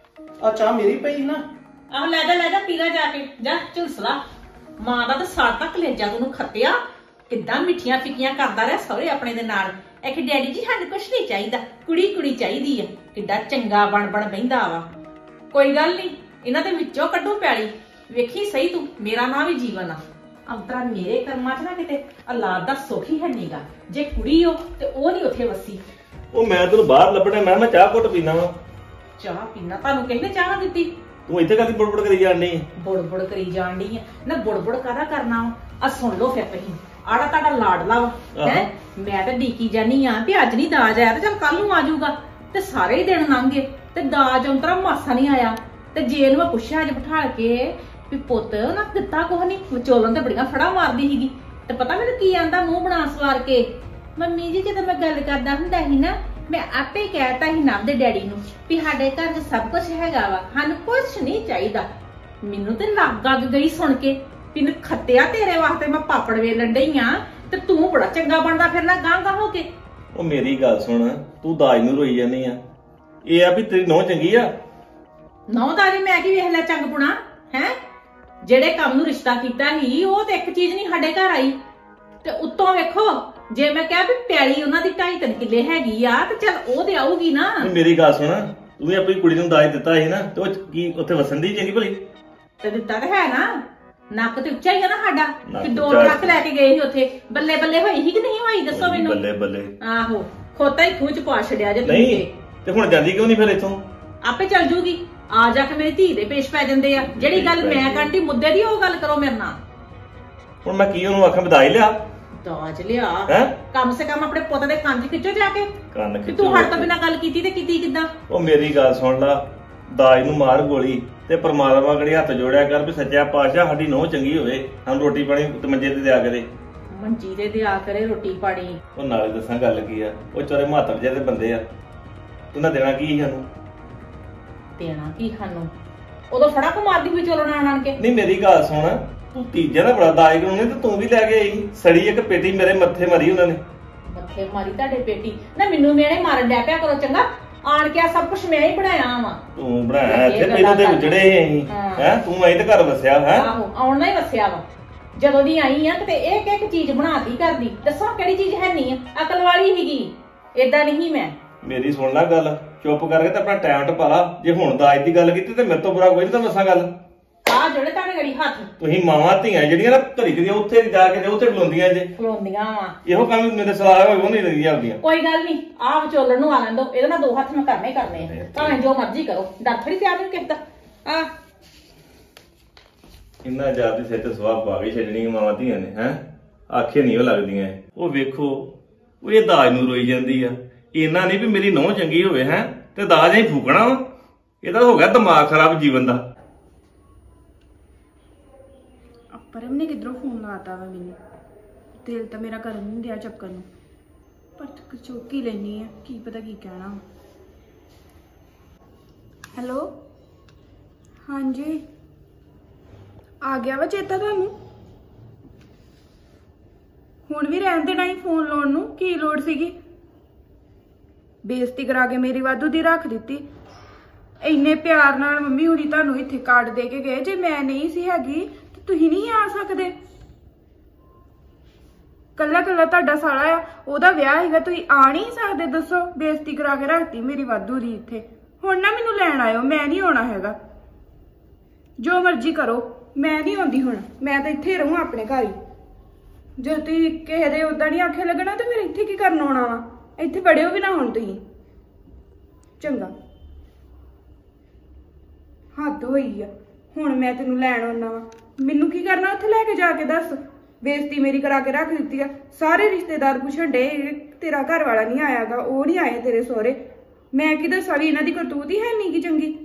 ਆ ਚਾਹ ਮੇਰੀ ਪਈ ਨਾ। ਆਹ ਲੈ ਜਾ ਲੈ ਜਾ ਪੀਲਾ ਜਾ ਕੇ ਜਾ ਝੁਲਸਲਾ। ਮਾਂ ਦਾ ਤਾਂ ਸਾੜ ਤੱਕ ਕਲੇਜਾ ਤੈਨੂੰ ਖੱਤਿਆ। ਕਿੱਦਾਂ ਮਿੱਠੀਆਂ ਫਿੱਕੀਆਂ ਕਰਦਾ ਰਿਹਾ ਸਹੁਰੇ ਆਪਣੇ ਦੇ ਨਾਲ। ਇਹ ਕਿ ਡੈਡੀ ਜੀ ਸਾਨੂੰ ਕੁਛ ਨਹੀਂ ਚਾਹੀਦਾ, ਕੁੜੀ ਕੁੜੀ ਚਾਹੀਦੀ ਆ। ਕਿੱਡਾ ਚੰਗਾ ਬਣ ਬਣ ਬਹਿੰਦਾ ਵਾ। ਕੋਈ ਗੱਲ ਨਹੀਂ, ਇਹਨਾਂ ਦੇ ਵਿੱਚੋਂ ਕੱਢੂ ਪੈਲੀ। ਵੇਖੀ ਸਹੀ ਤੂੰ, ਮੇਰਾ ਨਾਂ ਵੀ ਜੀਵਨ ਆ। ਅੰਤਰਾ ਮੇਰੇ ਕਰਮਾਂ 'ਚ ਨਾ ਕਿਤੇ ਔਲਾਦ ਦਾ ਸੁੱਖ ਹੀ ਹੈ ਨੀਗਾ। ਜੇ ਕੁੜੀ ਹੋ ਤੇ ਉਹ ਨਹੀਂ ਉੱਥੇ ਵਸੀ। ਉਹ ਮੈਂ ਤੈਨੂੰ ਬਾਹਰ ਲੱਭਣਾ, ਮੈਂ ਮੈਂ ਚਾਹ ਘੁੱਟ ਪੀਣਾ ਵਾ। ਚਾਹ ਪੀਣਾ ਤੁਹਾਨੂੰ ਕਿਹਨੇ ਚਾਹ ਦਿੱਤੀ? ਤੂੰ ਇੱਥੇ ਕਾਹਦੀ ਬੁੜਬੁੜ ਕਰੀ ਜਾਂਦੀ ਹੈ? ਬੁੜਬੁੜ ਕਰੀ ਜਾਣ ਡਈ ਆ ਨਾ? ਬੁੜਬੁੜ ਕਾਹਦਾ ਕਰਨਾ ਵਾ? ਆ ਸੁਣ ਲਓ ਫਿਰ ਤੁਸੀਂ, ਆੜਾ ਤੁਹਾਡਾ ਲਾਡਲਾ ਵਾ ਹੈ। ਮੈਂ ਤਾਂ ਡੀਕੀ ਜਾਨੀ ਆ ਵੀ ਅੱਜ ਨਹੀਂ ਦਾਜ ਆਇਆ ਤੇ ਚੱਲ ਕੱਲ ਨੂੰ ਆ ਜਾਊਗਾ। ਤੇ ਸਾਰੇ ਹੀ ਦਿਨ ਲੰਘ ਗਏ ਤੇ ਦਾਜ ਅੰਤਰਾ ਮਾਸਾ ਨਹੀਂ ਆਇਆ। ਤੇ ਜੇ ਇਹਨੂੰ ਮੈਂ ਪੁੱਛਿਆ ਅੱਜ ਬਿਠਾ ਕੇ ਵੀ ਪੁੱਤ ਨਾ ਦਿੱਤਾ ਕੁਛ ਨਹੀਂ, ਵਿਚੋਲਣ ਤੇ ਬੜੀਆਂ ਫੜਾ ਮਾਰਦੀ ਸੀਗੀ। ਤੇ ਪਤਾ ਮੈਨੂੰ ਕੀ ਆਂਦਾ ਮੂੰਹ ਬਣਾ ਸਵਾਰ ਕੇ? ਮੰਮੀ ਜੀ ਜਦੋਂ ਮੈਂ ਗੱਲ ਕਰਦਾ ਹੁੰਦਾ ਸੀ ਨਾ, ਮੈਂ ਆਪੇ ਕਹਿਤਾ ਸੀ ਨਵ ਦੇ ਡੈਡੀ ਨੂੰ ਵੀ ਸਾਡੇ ਘਰ 'ਚ ਸਭ ਕੁਝ ਹੈਗਾ ਵਾ, ਸਾਨੂੰ ਕੁਛ ਨਹੀਂ ਚਾਹੀਦਾ। ਮੈਨੂੰ ਤੇ ਲੱਗ ਅੱਗ ਗਈ ਸੁਣ ਕੇ ਵੀ ਖੱਤਿਆ ਤੇਰੇ ਵਾਸਤੇ ਮੈਂ ਪਾਪੜ ਵੇਲਣ ਡਈ ਆ ਤੇ ਤੂੰ ਬੜਾ ਚੰਗਾ ਬਣਦਾ ਫਿਰਨਾ ਗਾਂ ਗਾਂ ਹੋ ਕੇ। ਉਹ ਮੇਰੀ ਗੱਲ ਸੁਣ, ਤੂੰ ਦਾਜ ਨੂੰ ਰੋਈ ਜਾਂਦੀ ਆ। ਇਹ ਆ ਵੀ ਤੇਰੀ ਨਹੁੰ ਚੰਗੀ ਆ। ਨਹੁੰ ਦਾ ਵੀ ਮੈਂ ਕੀ ਵੇਖ ਲਿਆ ਚੰਗਪੁਣਾ ਹੈ? ਜਿਹੜੇ ਕੰਮ ਨੂੰ ਰਿਸ਼ਤਾ ਕੀਤਾ ਸੀ ਉਹ ਤੇ ਇੱਕ ਚੀਜ਼ ਨਹੀਂ ਸਾਡੇ ਘਰ ਆਈ। ਤੇ ਉੱਤੋਂ ਵੇਖੋ, ਜੇ ਮੈਂ ਕਿਹਾ ਵੀ ਪੈਲੀ ਉਹਨਾਂ ਦੀ ਢਾਈ ਤਿੰਨ ਕਿੱਲੇ ਹੈਗੀ ਆ ਤੇ ਚੱਲ ਉਹ ਤੇ ਆਊਗੀ ਨਾ। ਮੇਰੀ ਗੱਲ ਸੁਣ, ਤੂੰ ਵੀ ਆਪਣੀ ਕੁੜੀ ਨੂੰ ਦਾਜ ਦਿੱਤਾ ਸੀ ਨਾ, ਤੇ ਉਹ ਕੀ ਉੱਥੇ ਵਸਣ ਦੀ ਚੰਗੀ ਭਲੀ? ਤੇ ਦਿੱਤਾ ਤਾਂ ਹੈ ਨਾ, ਨੱਕ ਤੇ ਉੱਚਾ ਹੀ ਆ ਨਾ ਸਾਡਾ। ਨੱਕ ਕਿ ਦੋ ਉੱਚਾ। ਟਰੱਕ ਲੈ ਕੇ ਗਏ ਸੀ ਉੱਥੇ, ਬੱਲੇ ਬੱਲੇ ਹੋਈ ਸੀ ਕਿ ਨਹੀਂ ਹੋਈ ਦੱਸੋ ਮੈਨੂੰ? ਬੱਲੇ ਬੱਲੇ। ਆਹੋ ਖੋਤਾ ਹੀ ਖੂਹ ਚ ਪਾ ਛੜਿਆ ਜੇ ਨਹੀਂ ਤੁਸੀਂ ਤੇ ਹੁਣ ਜਾਂਦੀ ਕਿਉਂ ਨਹੀਂ ਫਿਰ ਇੱਥੋਂ? ਆਪੇ ਚੱਲ ਜੂਗੀ। ਆ ਜਾ ਕੇ ਮੇਰੀ ਧੀ ਦੇ ਪੇਸ਼ ਪੈ ਜਾਂਦੇ ਆ। ਜਿਹੜੀ ਗੱਲ ਮੈਂ ਕਰਦੀ ਮੁੱਦੇ ਦੀ ਉਹ ਗੱਲ ਕਰੋ ਮੇਰੇ ਨਾਲ। ਹੁਣ ਮੈਂ ਕੀ ਉਹਨੂੰ ਆਖਾਂ ਵਧਾਈ ਲਿਆ? ਦਾਜ ਲਿਆ ਹੈਂ? ਕਮ ਸੇ ਕਮ ਆਪਣੇ ਪੁੱਤ ਦੇ ਕੰਨ 'ਚ ਖਿੱਚੋ ਜਾ ਕੇ ਕੰਨ ਕਿ ਖਿੱਚੋ ਤੂੰ ਹੱਟ ਜਾ ਤੋਂ ਕੇ। ਬਿਨਾਂ ਗੱਲ ਕੀਤੀ ਤੇ ਕੀਤੀ ਕਿੱਦਾਂ? ਉਹ ਮੇਰੀ ਗੱਲ ਸੁਣ ਲਾ, ਦਾਜ ਨੂੰ ਮਾਰ ਗੋਲੀ ਤੇ ਪਰਮਾਤਮਾ ਕੜੀ ਹੱਥ ਜੋੜਿਆ ਕਰ ਵੀ ਸੱਚਾ ਪਾਤਸ਼ਾਹ ਸਾਡੀ ਨਹੁੰ ਚੰਗੀ ਹੋਵੇ, ਸਾਨੂੰ ਰੋਟੀ ਪਾਣੀ ਤੇ ਮੰਜੇ ਤੇ ਦਿਆ ਕਰੇ। ਮੰਜੀ ਤੇ ਦਿਆ ਕਰੇ ਰੋਟੀ ਪਾਣੀ। ਉਹ ਨਾਲੇ ਦੱਸਾਂ ਗੱਲ ਕੀ ਆ, ਉਹ ਚਾਰੇ ਮਾਤਰ ਜਿਹੇ ਦੇ ਬੰਦੇ ਆ। ਤੂੰ ਨਾ ਦੇਣਾ ਕੀ ਸਾਨੂੰ? ਦੇਣਾ ਕੀ ਸਾਨੂੰ? ਉਦੋਂ ਫੜਾ ਕੋ ਮਾਰਦੀ ਵੀ ਚਲੋ ਨਾ ਆਣ ਕੇ। ਨਹੀਂ ਮੇਰੀ ਗੱਲ ਸੁਣ, ਤੂੰ ਤੀਜੇ ਦਾ ਬੜਾ ਦਾਜ ਕਰਾਉਣੀ ਤੇ ਤੂੰ ਵੀ ਲੈ ਕੇ ਆਈ। ਸੜੀ ਇੱਕ ਪੇਟੀ ਮੇਰੇ ਮੱਥੇ ਮਾਰੀ ਉਹਨਾਂ ਨੇ। ਮੱਥੇ ਮਾਰੀ ਤੁਹਾਡੇ ਪੇਟੀ ਨਾ? ਮੈਨੂੰ ਮੇਰੇ ਮਾਰਨ ਡੈ ਪਿਆ ਕਰੋ ਚੰਗਾ। ਆਣ ਕੇ ਆ ਸਭ ਕੁਝ ਮੈਂ ਹੀ ਬਣਾਇਆ ਵਾ। ਤੂੰ ਬਣਾਇਆ ਇੱਥੇ, ਮੈਨੂੰ ਤੇ ਉਜੜੇ ਅਸੀਂ ਹਾਂ। ਹੈ। ਤੂੰ ਐਂ ਤੇ ਘਰ ਵਸਿਆ ਹੈ। ਆਹੋ ਆਉਣਾ ਹੀ ਵਸਿਆ ਵਾ। ਜਦੋਂ ਦੀ ਆਈ ਆ ਤੇ ਇੱਕ ਇੱਕ ਚੀਜ਼ ਬਣਾਤੀ ਕਰਦੀ, ਦੱਸੋ ਕਿਹੜੀ ਚੀਜ਼ ਹੈ ਨਹੀਂ ਆ? ਅਕਲ ਵਾਲੀ ਹੀਗੀ, ਏਦਾਂ ਨਹੀਂ ਮੈਂ। ਮੇਰੀ ਸੁਣ ਲੈ ਗੱਲ, ਚੁੱਪ ਕਰਕੇ ਤੇ ਆਪਣਾ ਟਾਈਮ ਟਪਾ ਲਾ। ਜੇ ਹੁਣ ਦਾਜ ਦੀ ਗੱਲ ਕੀਤੀ ਤੇ ਮੇਰੇ ਤੋਂ ਬੁਰਾ ਕੋਈ ਨਹੀਂ, ਤਾਂ ਦੱਸਾਂ ਗੱਲ। ਆ ਜਿਹੜੇ ਤੁਹਾਡੇ ਗੜੀ ਹੱਥ ਤੁਸੀਂ ਮਾਵਾਂ ਧੀਆਂ ਜਿਹੜੀਆਂ ਨਾ ਘੜੀ ਦੀਆਂ ਉੱਥੇ ਜਾ ਕੇ ਤੇ ਉੱਥੇ ਖਲੋਂਦੀਆਂ ਜੇ, ਖਲੋਂਦੀਆਂ ਵਾ। ਇਹੋ ਕੰਮ ਮੇਰੇ ਸਲਾਹ ਹੋਏ ਉਹ ਨਹੀਂ ਲੱਗਦੀ ਆਪਦੀਆਂ। ਕੋਈ ਗੱਲ ਨਹੀਂ, ਆ ਵਿਚੋਲਣ ਨੂੰ ਆ ਲੈਣ ਦੋ, ਇਹਦੇ ਨਾਲ ਦੋ ਹੱਥ ਮੈਂ ਕਰਨੇ ਹੀ ਕਰਨੇ ਆ, ਭਾਵੇਂ ਜੋ ਮਰਜ਼ੀ ਕਰੋ, ਡਰ ਥੋੜੀ ਪਿਆ ਮੈਨੂੰ ਕਿਸੇ ਦਾ। ਆ ਇੰਨਾ ਜ਼ਿਆਦਾ ਸਿਰ ਤੇ ਸਵਾਹ ਪਾ ਕੇ ਛੱਡਣੀ ਮਾਵਾਂ ਧੀਆਂ ਨੇ, ਹੈ ਆਖੇ ਨਹੀਂ ਉਹ ਲੱਗਦੀਆਂ। ਉਹ ਵੇਖੋ ਉਹ ਇਹ ਦਾਜ ਨੂੰ ਰੋਈ ਜਾਂਦੀ ਆ, ਇੰਨਾ ਨਹੀਂ ਵੀ ਮੇਰੀ ਨੂੰਹ ਚੰਗੀ ਹੋਵੇ ਹੈ ਤੇ ਦਾਜ ਹੀ ਫੂਕਣਾ ਵਾ। ਇਹਦਾ ਹੋ ਗਿਆ ਦਿਮਾਗ ਖਰਾਬ ਜੀਵਨ ਦਾ। ਪਰਮ ਨੇ ਕਿਧਰੋਂ ਫੋਨ ਲਾਤਾ ਵਾ ਮੈਨੂੰ, ਦਿਲ ਤਾਂ ਮੇਰਾ ਕਰਨ ਨਹੀਂ ਦਿਆ ਚੱਕਰ ਨੂੰ, ਪਰ ਚੌਕੀ ਲੈਣੀ ਆ, ਕੀ ਪਤਾ ਕੀ ਕਹਿਣਾ। ਹੈਲੋ, ਹਾਂਜੀ ਆ ਗਿਆ ਵਾ ਚੇਤਾ ਤੁਹਾਨੂੰ? ਹੁਣ ਵੀ ਰਹਿਣ ਦੇਣਾ ਹੀ ਫੋਨ ਲਾਉਣ ਨੂੰ, ਕੀ ਲੋੜ ਸੀਗੀ? ਬੇਇੱਜ਼ਤੀ ਕਰਾ ਕੇ ਮੇਰੀ ਵਾਧੂ ਦੀ ਰੱਖ ਦਿੱਤੀ। ਇੰਨੇ ਪਿਆਰ ਨਾਲ ਮੰਮੀ ਹੁਣੀ ਤੁਹਾਨੂੰ ਇੱਥੇ ਕਾਰਡ ਦੇ ਕੇ ਗਏ, ਜੇ ਮੈਂ ਨਹੀਂ ਸੀ ਹੈਗੀ ਤੇ ਤੁਸੀਂ ਨਹੀਂ ਆ ਸਕਦੇ। ਕੱਲਾ ਕੱਲਾ ਤੁਹਾਡਾ ਸਾਲਾ ਆ, ਉਹਦਾ ਵਿਆਹ ਹੈਗਾ, ਤੁਸੀਂ ਆ ਨਹੀਂ ਸਕਦੇ? ਦੱਸੋ, ਬੇਇੱਜ਼ਤੀ ਕਰਾ ਕੇ ਰੱਖਤੀ ਮੇਰੀ ਵਾਧੂ ਦੀ ਇੱਥੇ। ਹੁਣ ਨਾ ਮੈਨੂੰ ਲੈਣ ਆਇਓ, ਮੈਂ ਨਹੀਂ ਆਉਣਾ ਹੈਗਾ, ਜੋ ਮਰਜ਼ੀ ਕਰੋ, ਮੈਂ ਨਹੀਂ ਆਉਂਦੀ ਹੁਣ। ਮੈਂ ਤਾਂ ਇੱਥੇ ਰਹੂੰ ਆਪਣੇ ਘਰ ਹੀ। ਜੇ ਤੁਸੀਂ ਕਿਸੇ ਦੇ ਉਦਾਂ ਨਹੀਂ ਆਖੇ ਲੱਗਣਾ ਤੇ ਫਿਰ ਇੱਥੇ ਕੀ ਕਰਨ ਆਉਣਾ ਵਾ? ਇੱਥੇ ਵੜਿਓ ਵੀ ਨਾ ਹੁਣ ਤੁਸੀਂ। ਚੰਗਾ, ਹੱਦ ਹੋਈ ਆ। ਹੁਣ ਮੈਂ ਤੈਨੂੰ ਲੈਣ ਆਉਣਾ ਵਾ, ਮੈਨੂੰ ਕੀ ਕਰਨਾ ਉੱਥੇ ਲੈ ਕੇ ਜਾ ਕੇ? ਦੱਸ, ਬੇਇੱਜ਼ਤੀ ਮੇਰੀ ਕਰਾ ਕੇ ਰੱਖ ਦਿੱਤੀ ਆ। ਸਾਰੇ ਰਿਸ਼ਤੇਦਾਰ ਪੁੱਛਣ ਡੇ ਤੇਰਾ ਘਰ ਵਾਲਾ ਨਹੀਂ ਆਇਆਗਾ, ਉਹ ਨਹੀਂ ਆਏ ਤੇਰੇ ਸਹੁਰੇ। ਮੈਂ ਕੀ ਦੱਸਾਂ ਵੀ ਇਹਨਾਂ ਦੀ ਕਰਤੂਤ ਹੀ ਹੈ ਨਹੀਂ ਕੀ ਚੰਗੀ।